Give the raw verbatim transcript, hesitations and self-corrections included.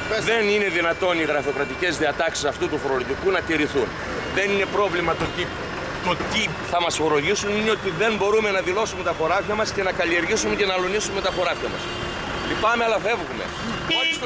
Δεν είναι δυνατόν οι γραφειοκρατικές διατάξεις αυτού του φορολογικού να τηρηθούν. Δεν είναι πρόβλημα το τι, το τι θα μας φορολογήσουν, είναι ότι δεν μπορούμε να δηλώσουμε τα χωράφια μας και να καλλιεργήσουμε και να αλωνίσουμε τα χωράφια μας. Λυπάμαι, αλλά φεύγουμε.